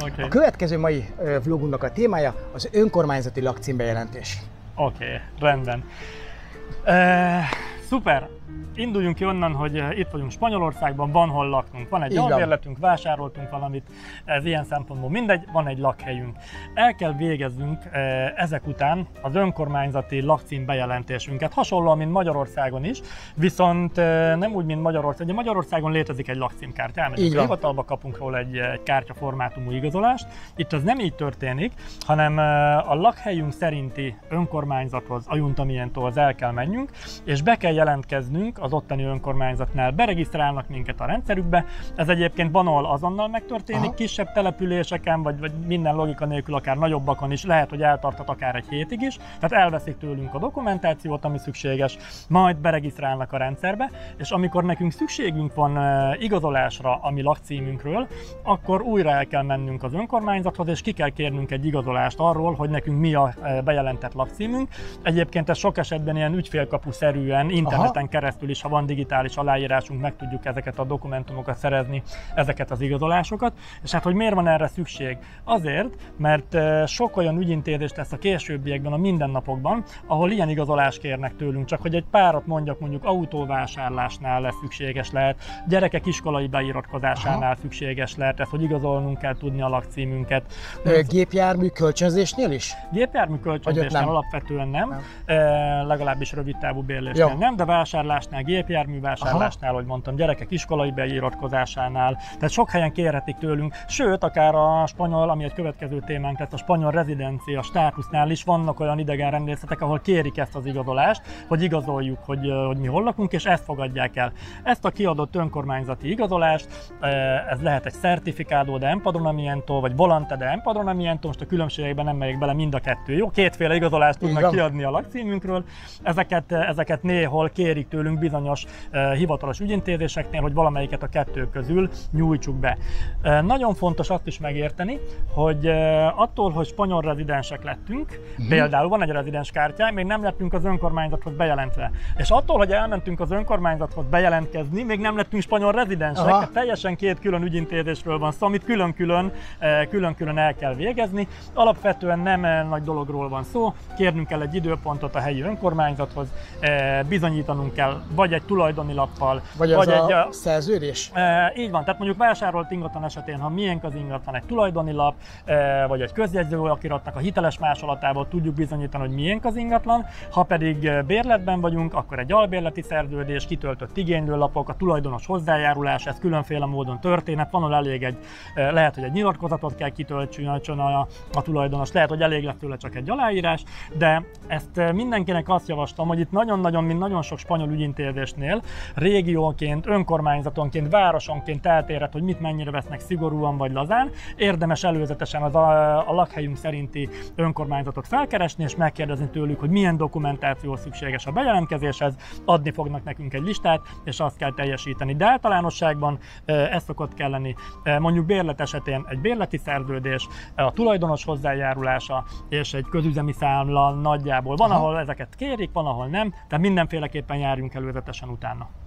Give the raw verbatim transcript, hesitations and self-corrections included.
Okay. A következő mai vlogunknak a témája az önkormányzati lakcímbejelentés. Oké, okay, rendben. Uh, szuper! Induljunk ki onnan, hogy itt vagyunk Spanyolországban, van hol laknunk. Van egy albérletünk, vásároltunk valamit, ez ilyen szempontból mindegy, van egy lakhelyünk. El kell végeznünk ezek után az önkormányzati lakcím bejelentésünket, hasonlóan, mint Magyarországon is, viszont nem úgy, mint Magyarországon. Ugye Magyarországon létezik egy lakcímkártya, elmegyünk a hivatalba, kapunk róla egy, egy kártyaformátumú igazolást. Itt az nem így történik, hanem a lakhelyünk szerinti önkormányzathoz, a Ayuntamientóhoz el kell mennünk, és be kell jelentkeznünk az ottani önkormányzatnál, beregisztrálnak minket a rendszerükbe. Ez egyébként van, ahol azonnal megtörténik, aha, kisebb településeken, vagy, vagy minden logika nélkül, akár nagyobbakon is, lehet, hogy eltarthat akár egy hétig is. Tehát elveszik tőlünk a dokumentációt, ami szükséges, majd beregisztrálnak a rendszerbe, és amikor nekünk szükségünk van igazolásra a mi lakcímünkről, akkor újra el kell mennünk az önkormányzathoz, és ki kell kérnünk egy igazolást arról, hogy nekünk mi a bejelentett lakcímünk. Egyébként ez sok esetben ilyen ügyfélkapuszerűen, interneten keresztül is, ha van digitális aláírásunk, meg tudjuk ezeket a dokumentumokat szerezni, ezeket az igazolásokat. És hát, hogy miért van erre szükség? Azért, mert sok olyan ügyintézést lesz a későbbiekben, a mindennapokban, ahol ilyen igazolást kérnek tőlünk, csak hogy egy párat mondjak, mondjuk autóvásárlásnál lesz szükséges lehet, gyerekek iskolai beiratkozásánál aha, szükséges lehet, ez, hogy igazolnunk kell tudni a lakcímünket. Gépjármű kölcsönzésnél is? Gépjármű kölcsönzésnél alapvetően nem, nem. E, legalábbis rövid távú bérlésnél jó, nem, de vásárlásnál, gépjármű vásárlásnál, ahogy mondtam, gyerekek iskolai beiratkozásánál, tehát sok helyen kérhetik tőlünk, sőt, akár a spanyol, ami egy következő témánk, tehát a spanyol rezidencia státusznál is vannak olyan idegenrendészetek, ahol kérik ezt az igazolást, hogy igazoljuk, hogy, hogy mi hol lakunk, és ezt fogadják el. Ezt a kiadott önkormányzati igazolást, ez lehet egy certificado de empadronamiento, vagy volante de empadronamiento, most a különbségekben nem megyek bele, mind a kettő, jó? Kétféle igazolást tudnak igen, kiadni a lakcímünkről, ezeket, ezeket néhol kérik tőlünk bizonyos uh, hivatalos ügyintézéseknél, hogy valamelyiket a kettő közül nyújtsuk be. Uh, nagyon fontos azt is megérteni, hogy uh, attól, hogy spanyol rezidensek lettünk, uh-huh, például van egy rezidens kártyány, még nem lettünk az önkormányzathoz bejelentve. És attól, hogy elmentünk az önkormányzathoz bejelentkezni, még nem lettünk spanyol rezidensek, tehát teljesen két külön ügyintézésről van szó, amit külön-külön, uh, külön-külön el kell végezni. Alapvetően nem uh, nagy dologról van szó, kérnünk kell egy időpontot a helyi önkormányzathoz, uh, bizonyítanunk kell vagy egy tulajdoni lappal, vagy, vagy egy a szerződés? E, így van, tehát mondjuk vásárolt ingatlan esetén, ha miénk az ingatlan, egy tulajdoni lap, e, vagy egy közjegyző okiratnak a hiteles másolatával tudjuk bizonyítani, hogy miénk az ingatlan, ha pedig bérletben vagyunk, akkor egy albérleti szerződés, kitöltött igénylőlapok, a tulajdonos hozzájárulás, ez különféle módon történhet, van, ahol elég egy, lehet, hogy egy nyilatkozatot kell kitöltsön a, a tulajdonos, lehet, hogy elég lesz tőle csak egy aláírás, de ezt mindenkinek azt javaslom, hogy itt nagyon-nagyon, mint nagyon sok spanyol ügyintézésnél régiónként, önkormányzatonként, városonként eltérhet, hogy mit mennyire vesznek szigorúan vagy lazán. Érdemes előzetesen az a, a lakhelyünk szerinti önkormányzatot felkeresni és megkérdezni tőlük, hogy milyen dokumentáció szükséges a bejelentkezéshez, adni fognak nekünk egy listát, és azt kell teljesíteni. De általánosságban ez szokott kelleni. Mondjuk bérlet esetén egy bérleti szerződés, a tulajdonos hozzájárulása és egy közüzemi számla nagyjából. Van, aha, ahol ezeket kérik, van, ahol nem, tehát mindenféleképpen járjunk előzetesen utána.